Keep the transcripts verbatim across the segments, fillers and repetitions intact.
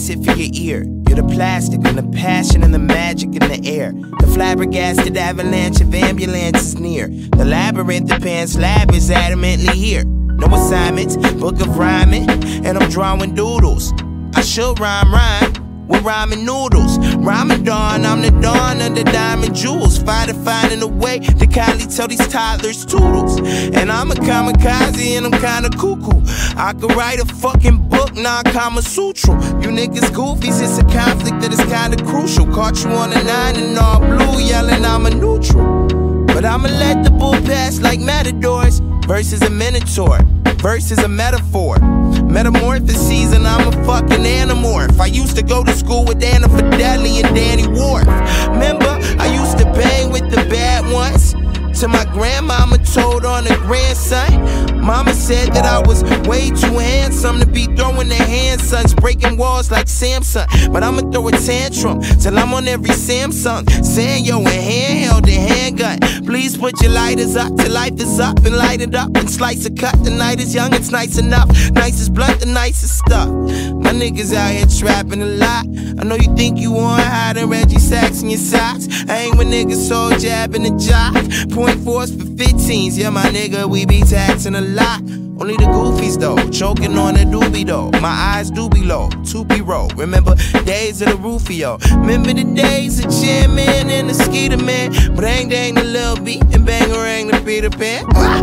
sit for your ear. You're the plastic and the passion and the magic in the air. The flabbergasted avalanche of ambulances near. The labyrinth of Pan's lab is adamantly here. No assignments, book of rhyming, and I'm drawing doodles. I should rhyme rhyme with rhyming noodles. Rhyming dawn, I'm the dawn of the diamond jewels. Fighter finding a way to kindly tell these toddlers toodles. And I'm a kamikaze and I'm kinda cuckoo. I could write a fucking book, non-Kama Sutra. You niggas goofies, it's a conflict that is kinda crucial. Caught you on a nine and all blue, yelling I'm a neutral. But I'ma let the bull pass like matadors. Versus a minotaur, versus a metaphor. Metamorphoses and I'm a fucking anamorph. I used to go to school with Anna Fideli and Danny Wharf. Remember, I used to bang with the bad ones. To my grandmama told on her grandson. Mama said that I was way too handsome to be throwing their handsons, breaking walls like Samson. But I'ma throw a tantrum till I'm on every Samsung. Saying yo, a handheld and handgun. Please put your lighters up till life is up and light it up and slice a cut. The night is young, it's nice enough. Nicest blunt, the nicest stuff. My niggas out here trapping a lot. I know you think you want hiding Reggie Sacks in your socks. I ain't with niggas so jabbing the jock. Point fours for fifteens, yeah, my nigga, we be taxing a lot. Only the goofies though, choking on a doobie though. My eyes do be low, two be roll. Remember days of the Rufio. Remember the days of Jam Man and the Skeeter Man. Bang dang the Lil B and bangarang the Peter Pan. Ah!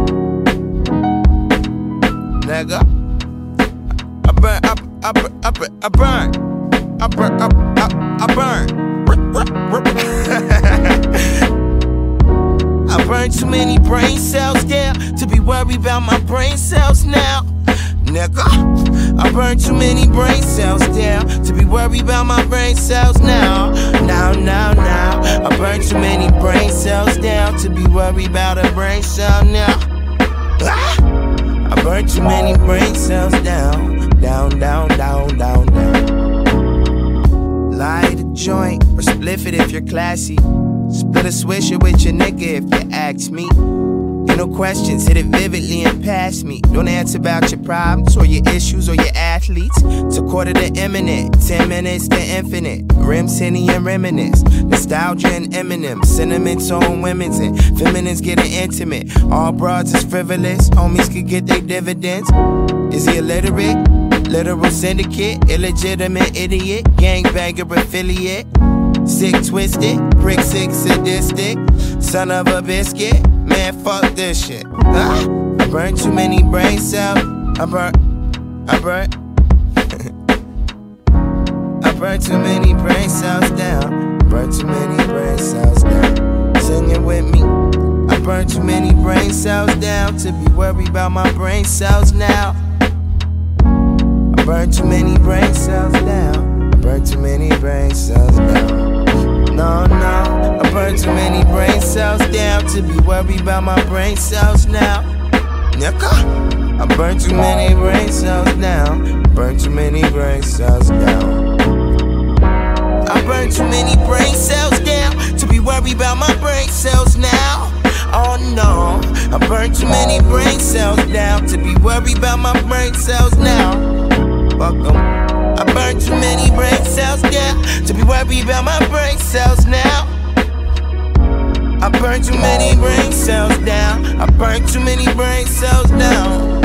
Nigga, I burn, I, I, burn, I burn, I burn, I burn, I, I, I burn. I burned too many brain cells down to be worried about my brain cells now. Nigga, I burned too many brain cells down to be worried about my brain cells now. Now, now, now. I burned too many brain cells down to be worried about a brain cell now. Ah! I burned too many brain cells down, down, down, down, down, down. Light a joint or spliff it if you're classy. Split a swisher with your nigga if you ask me. Ain't no questions, hit it vividly and pass me. Don't answer about your problems or your issues or your athletes. It's a quarter to imminent, ten minutes to infinite. Rims, Henny, and reminisce. Nostalgia and Eminem. Sentiments on women's and feminines getting intimate. All broads is frivolous, homies could get their dividends. Is he illiterate? Literal syndicate, illegitimate idiot, gangbanger affiliate. Sick twisted, prick sick sadistic, son of a biscuit. Man, fuck this shit. Ah, I burned too many brain cells. I burnt, I burnt. I burned too many brain cells down. Burned too many brain cells down. Sing it with me. I burned too many brain cells down to be worried about my brain cells now. I burned too many brain cells down. I burned too many brain cells down. No, no, I burned too many brain cells down to be worried about my brain cells now. Nigga, I burned too many brain cells down. Burned too many brain cells down. I burned too many brain cells down to be worried about my brain cells now. Oh no, I burned too many brain cells down to be worried about my brain cells now. Fuck 'em. I burned too many brain cells down to be worried about my brain cells now. I burned too many brain cells down. I burned too many brain cells down.